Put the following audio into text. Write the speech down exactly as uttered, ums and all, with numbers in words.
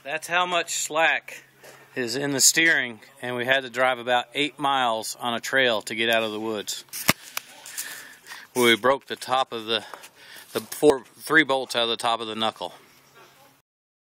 That's how much slack is in the steering, and we had to drive about eight miles on a trail to get out of the woods. We broke the top of the, the four, three bolts out of the top of the knuckle.